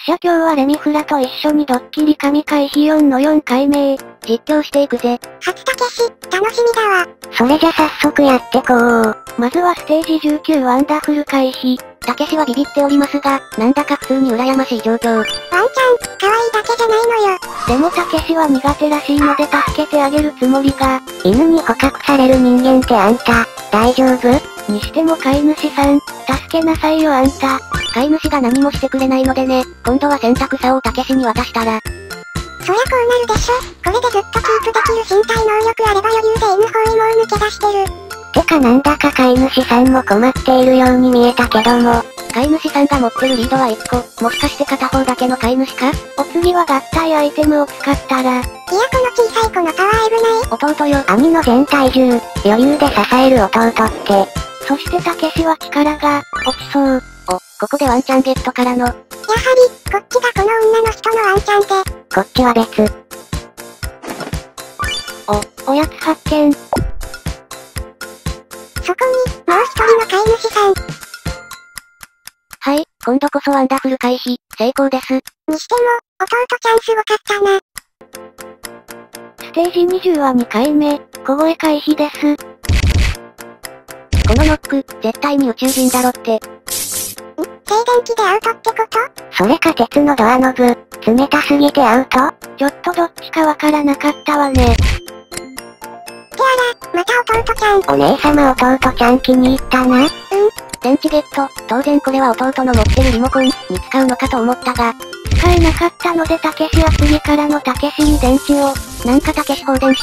じゃ今日はレミフラと一緒にドッキリ神回避4の4回目実況していくぜ。 初たけし、楽しみだわ。 それじゃ早速やってこう。まずはステージ19ワンダフル回避。たけしはビビっておりますが、なんだか普通に羨ましい状況。 ワンちゃん、可愛いだけじゃないのよ。 でもたけしは苦手らしいので助けてあげるつもりが、犬に捕獲される人間ってあんた、大丈夫？にしても飼い主さん、助けなさいよあんた。飼い主が何もしてくれないのでね、今度は洗濯竿をたけしに渡したら。 そりゃこうなるでしょ。これでずっとキープできる身体能力あれば余裕で N 包囲網抜け出してる。 てかなんだか飼い主さんも困っているように見えたけども。飼い主さんが持ってるリードは1個、もしかして片方だけの飼い主か？お次は合体アイテムを使ったら。いやこの小さい子のパワー危ない。 弟よ。網の全体重、余裕で支える弟って。そしてたけしは力が、落ちそう。ここでワンちゃんゲットからの。やはり、こっちがこの女の人のワンちゃんで。 こっちは別。おやつ発見。そこに、もう一人の飼い主さん。 はい、今度こそワンダフル回避、成功です。にしても、弟ちゃんすごかったな。 ステージ20は2回目、小声回避です。このノック、絶対に宇宙人だろって。 静電気でアウトってこと？ それか鉄のドアノブ、冷たすぎてアウト？ちょっとどっちかわからなかったわね。 ってあら、また弟ちゃん。 お姉様弟ちゃん気に入ったな。電池ゲット、当然これは弟の持ってるリモコンに使うのかと思ったが、使えなかったのでたけしは次からのたけしに電池を、なんかたけし放電した？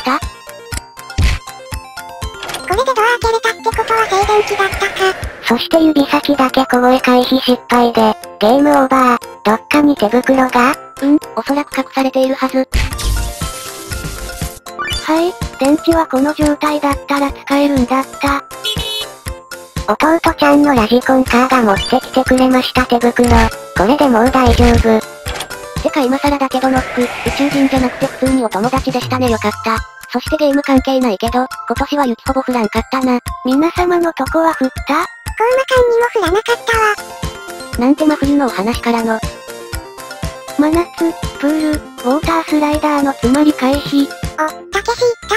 これでドア開けれたってことは静電気だったか。 そして指先だけ小声回避失敗で、ゲームオーバー。どっかに手袋が？おそらく隠されているはず。はい、電池はこの状態だったら使えるんだった。弟ちゃんのラジコンカーが持ってきてくれました手袋。これでもう大丈夫。てか今更だけどノック、宇宙人じゃなくて普通にお友達でしたねよかった。そしてゲーム関係ないけど、今年は雪ほぼ降らんかったな。皆様のとこは降った？ コウマ館にも降らなかったわ。 なんて真冬のお話からの。真夏、プール、ウォータースライダーの詰まり回避。 たけし行った？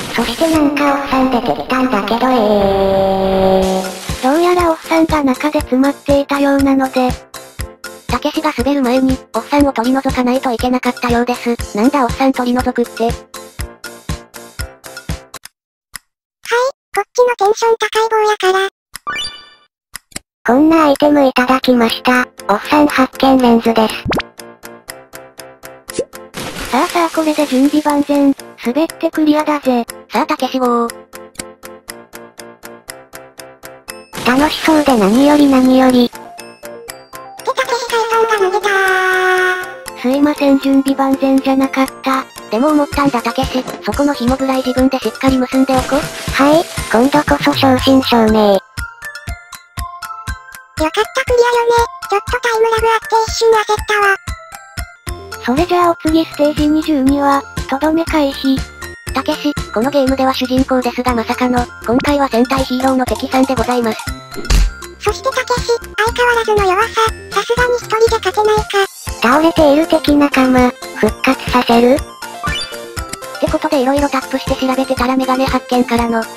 そしてなんかおっさん出てきたんだけどどうやらおっさんが中で詰まっていたようなので、たけしが滑る前に、おっさんを取り除かないといけなかったようです。なんだおっさん取り除くって。 こっちのテンション高い棒やから。 こんなアイテムいただきました。おっさん発見レンズです。さあこれで準備万全。滑ってクリアだぜ。さあたけし号。楽しそうで何より。 たけし海さんが投げたー。 すいません準備万全じゃなかった。でも思ったんだたけし、そこの紐ぐらい自分でしっかり結んでおこ。はい、今度こそ正真正銘。 よかったクリアよね。ちょっとタイムラグあって一瞬焦ったわ。 それじゃあお次ステージ22は、とどめ回避。たけし、このゲームでは主人公ですがまさかの、今回は戦隊ヒーローの敵さんでございます。 そしてたけし、相変わらずの弱さ、さすがに一人じゃ勝てないか。 倒れている敵仲間、復活させる？ってことで色々タップして調べてたらメガネ発見からの。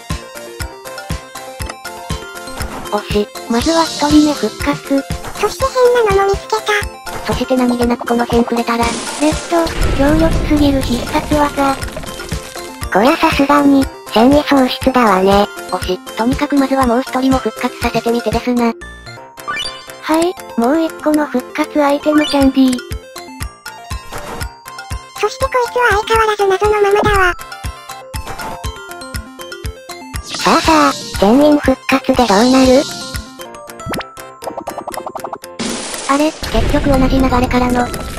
惜し、まずは一人目復活。 そして変なのも見つけた。 そして何気なくこの辺くれたら、レッド、強力すぎる必殺技。こりゃさすがに、戦意喪失だわね。惜し、とにかくまずはもう一人も復活させてみてですな。はい、もう一個の復活アイテムキャンディー。 そしてこいつは相変わらず謎のままだわ。 さあ、全員復活でどうなる？あれ、結局同じ流れからの。普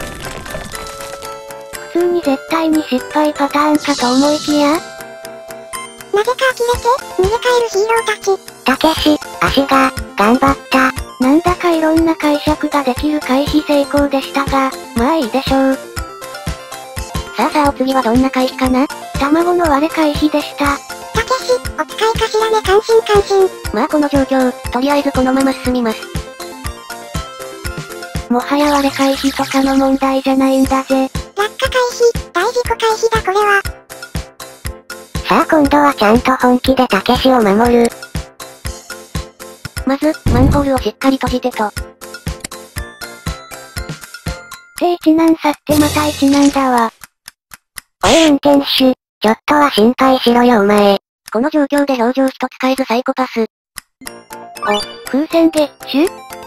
通に絶対に失敗パターンかと思いきや？ なぜか呆れて、逃げ帰るヒーローたち。 たけし、足が、頑張った。なんだかいろんな解釈ができる回避成功でしたが、まあいいでしょう。さあお次はどんな回避かな？卵の割れ回避でした。 たけし、お使いかしらね感心。 まあこの状況、とりあえずこのまま進みます。 もはや割れ回避とかの問題じゃないんだぜ。 落下回避、大事故回避だこれは。 さあ今度はちゃんと本気でたけしを守る。まず、マンホールをしっかり閉じてと。って一難去ってまた一難だわ。おい運転手、ちょっとは心配しろよお前。この状況で表情一つ変えずサイコパス。お、風船月種？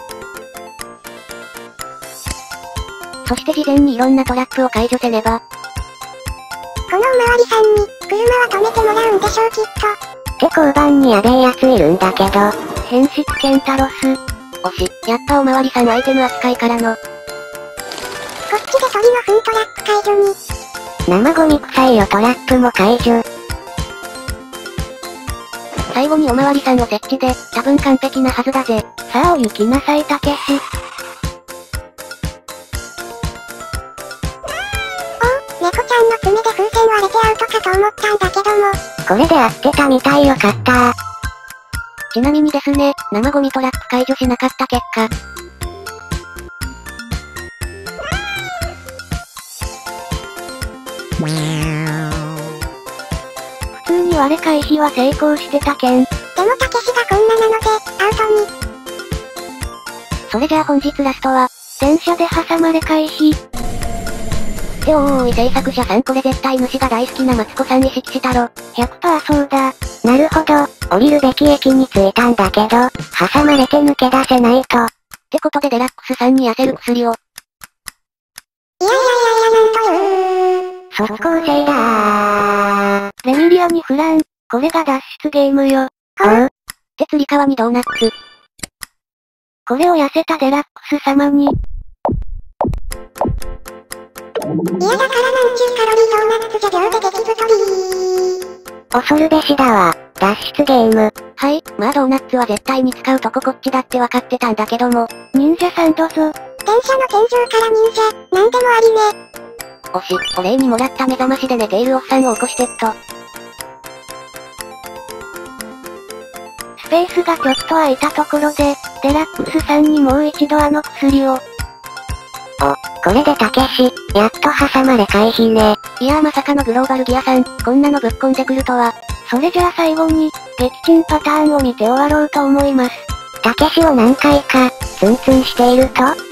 そして事前にいろんなトラップを解除せねば。 このおまわりさんに、車は止めてもらうんでしょうきっと。 って交番にやべえやついるんだけど。変質ケンタロス。惜し、やっぱおまわりさんアイテム扱いからの。 こっちで鳥の糞トラップ解除に。 生ゴミ臭いよトラップも解除。最後におまわりさんを設置で、多分完璧なはずだぜ。さあお行きなさいたけし。 猫ちゃんの爪で風船割れてアウトかと思ったんだけども。 これで合ってたみたいよかったー。ちなみにですね、生ゴミトラップ解除しなかった結果。普通に割れ回避は成功してたけん。 でもたけしがこんななので、アウトに。 それじゃあ本日ラストは、電車で挟まれ回避。っておーい制作者さんこれ絶対主が大好きなマツコさん意識したろ。100% そうだ。なるほど、降りるべき駅に着いたんだけど、挟まれて抜け出せないと。ってことでデラックスさんに痩せる薬を。 いやなんという。 即効性だー。レミリアにフラン、これが脱出ゲームよ。 ほう。 ってつり革にドーナツ。これを痩せたデラックス様に。 いやだからなんちゅうカロリードーナツじゃ秒で激太り。 恐るべしだわ、脱出ゲーム。はい、まあドーナツは絶対に使うとここっちだって分かってたんだけども。忍者さんどうぞ。 電車の天井から忍者、なんでもありね。 惜し、お礼にもらった目覚ましで寝ているおっさんを起こしてっと。スペースがちょっと空いたところで、デラックスさんにもう一度あの薬を。これでたけし、やっと挟まれ回避ね。いやーまさかのグローバルギアさん、こんなのぶっこんでくるとは。それじゃあ最後に、撃沈パターンを見て終わろうと思います。たけしを何回か、ツンツンしているとはい、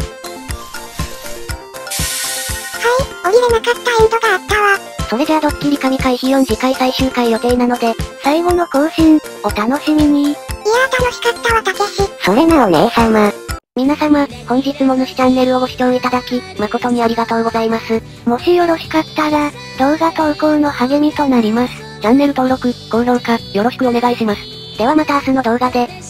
降りれなかったエンドがあったわ。 それじゃあドッキリ神回避4次回最終回予定なので、最後の更新、お楽しみに。 いやー楽しかったわたけし。 それなお姉様。皆様、本日も主チャンネルをご視聴いただき、誠にありがとうございます。もしよろしかったら、動画投稿の励みとなります。チャンネル登録、高評価、よろしくお願いします。ではまた明日の動画で。